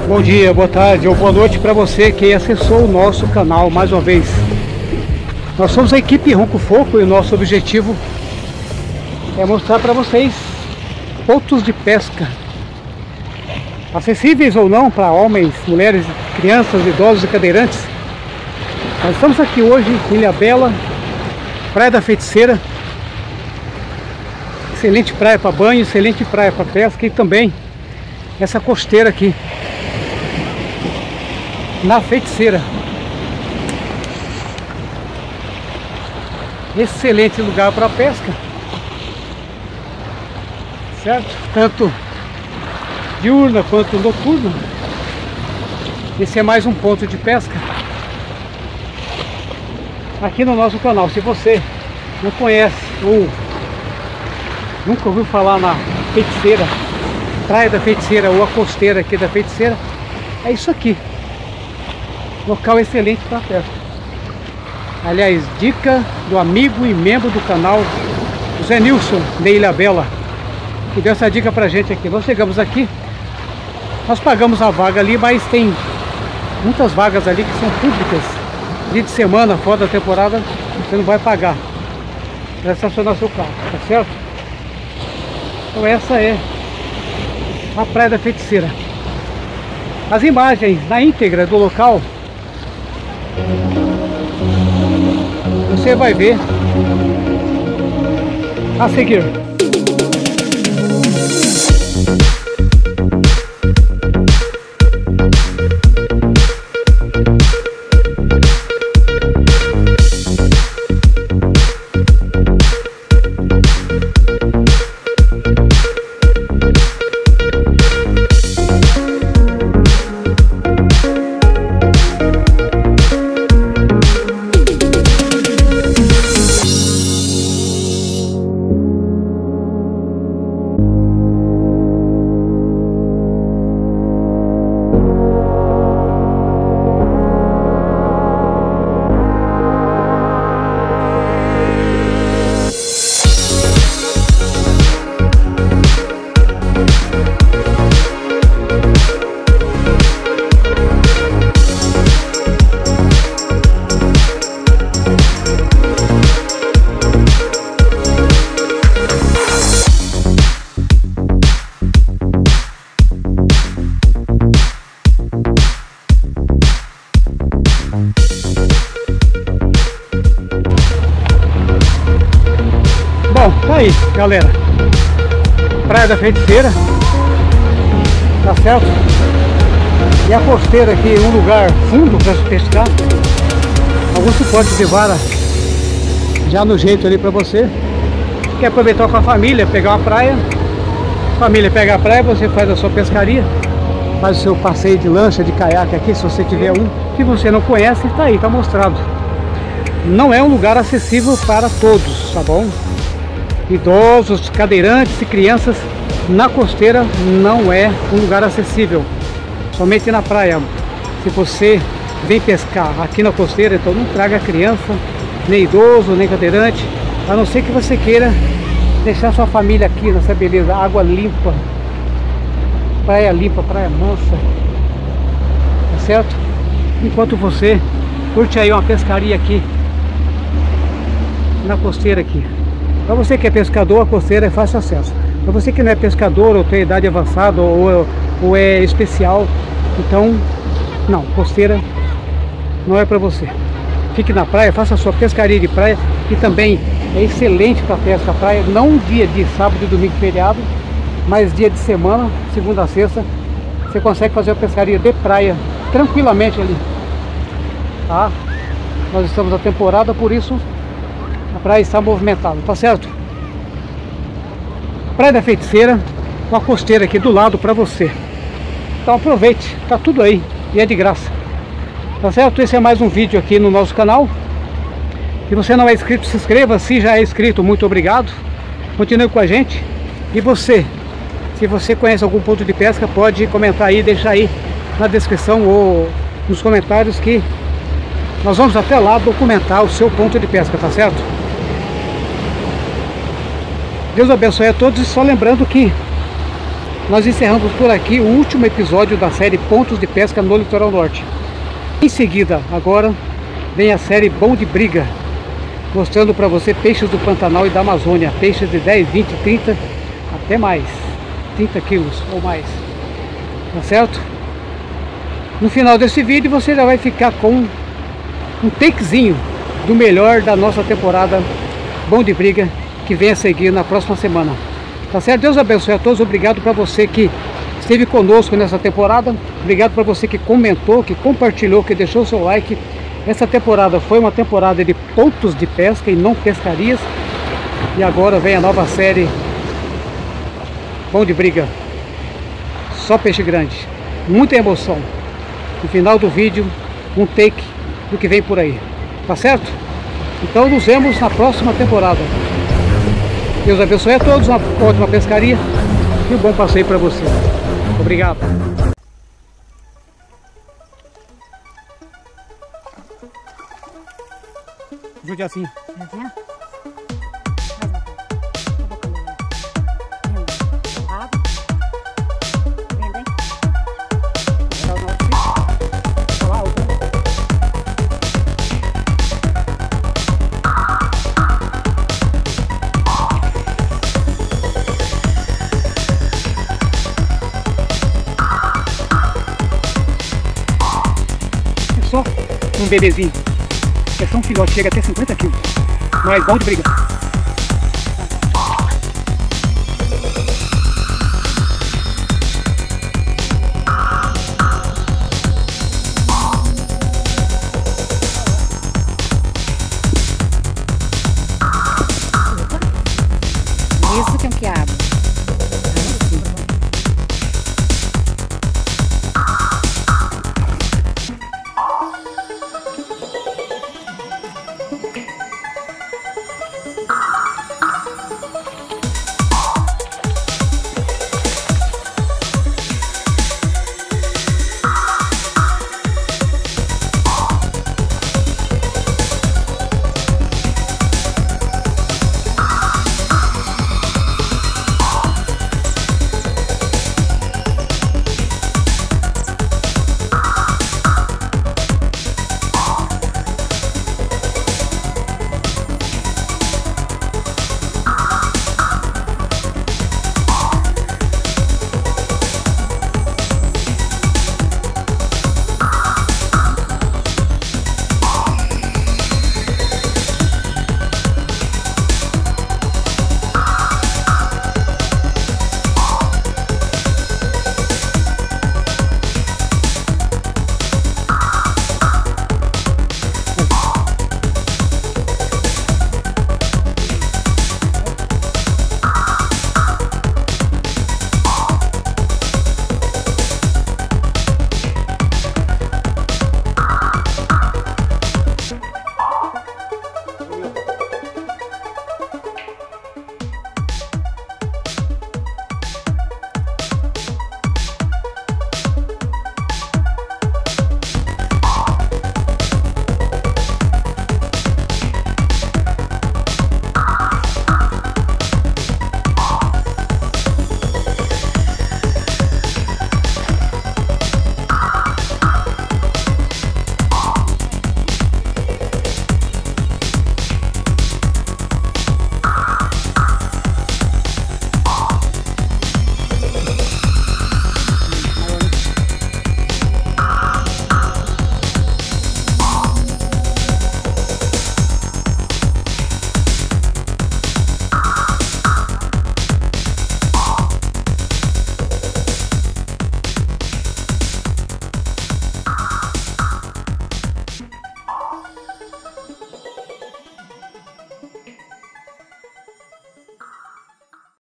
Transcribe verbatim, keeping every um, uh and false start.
Bom dia, boa tarde ou boa noite para você que acessou o nosso canal mais uma vez. Nós somos a equipe Ronco Foco e o nosso objetivo é mostrar para vocês pontos de pesca acessíveis ou não para homens, mulheres, crianças, idosos e cadeirantes. Nós estamos aqui hoje em Ilhabela, Praia da Feiticeira. Excelente praia para banho, excelente praia para pesca e também essa costeira aqui na Feiticeira. Excelente lugar para pesca, certo? Tanto diurna quanto noturna. Esse é mais um ponto de pesca aqui no nosso canal. Se você não conhece ou nunca ouviu falar na Feiticeira, Praia da Feiticeira ou a costeira aqui da Feiticeira, é isso aqui. Local excelente para pesca. Aliás, dica do amigo e membro do canal Zé Nilson de Ilhabela, que deu essa dica pra gente aqui. Nós chegamos aqui, nós pagamos a vaga ali, mas tem muitas vagas ali que são públicas. Dia de semana, fora da temporada, você não vai pagar para estacionar seu carro, tá certo? Então essa é a Praia da Feiticeira. As imagens na íntegra do local você vai ver a seguir. Bom, tá aí, galera. Praia da Feiticeira, tá certo? E a costeira aqui, um lugar fundo para se pescar. Alguns suportes de vara já no jeito ali para você. Quer aproveitar com a família, pegar uma praia. Família pega a praia, você faz a sua pescaria, faz o seu passeio de lancha, de caiaque aqui, se você tiver um. Se você não conhece, tá aí, tá mostrado. Não é um lugar acessível para todos, tá bom? Idosos, cadeirantes e crianças, na costeira não é um lugar acessível. Somente na praia. Se você vem pescar aqui na costeira, então não traga criança, nem idoso, nem cadeirante, a não ser que você queira deixar sua família aqui nessa beleza. Água limpa, praia limpa, praia mansa, tá certo? Enquanto você curte aí uma pescaria aqui na costeira aqui. Para você que é pescador, a costeira é fácil acesso. Para você que não é pescador ou tem idade avançada ou, ou é especial, então não, costeira não é para você. Fique na praia, faça a sua pescaria de praia, que também é excelente para pesca a praia, não dia de sábado e domingo feriado, mas dia de semana, segunda a sexta, você consegue fazer a pescaria de praia tranquilamente ali, tá? Nós estamos na temporada, por isso a praia está movimentada, tá certo? Praia da Feiticeira, com a costeira aqui do lado para você. Então aproveite, tá tudo aí e é de graça, tá certo? Esse é mais um vídeo aqui no nosso canal. Se você não é inscrito, se inscreva. Se já é inscrito, muito obrigado. Continue com a gente. E você, se você conhece algum ponto de pesca, pode comentar aí, deixar aí na descrição ou nos comentários, que nós vamos até lá documentar o seu ponto de pesca, tá certo? Deus abençoe a todos, e só lembrando que nós encerramos por aqui o último episódio da série Pontos de Pesca no Litoral Norte. Em seguida, agora, vem a série Bom de Briga, mostrando para você peixes do Pantanal e da Amazônia, peixes de dez, vinte, trinta, até mais, trinta quilos ou mais, tá certo? No final desse vídeo você já vai ficar com um takezinho do melhor da nossa temporada Bom de Briga, que vem a seguir na próxima semana, tá certo? Deus abençoe a todos, obrigado para você que esteve conosco nessa temporada, obrigado para você que comentou, que compartilhou, que deixou o seu like. Essa temporada foi uma temporada de pontos de pesca e não pescarias. E agora vem a nova série Bom de Briga. Só peixe grande. Muita emoção. No final do vídeo, um take do que vem por aí. Tá certo? Então nos vemos na próxima temporada. Deus abençoe a todos, uma ótima pescaria e um bom passeio para você. Obrigado. Ajude assim. Assim? É só um bebezinho. É só um filhote, chega até cinquenta quilos. Mas Bom de Briga.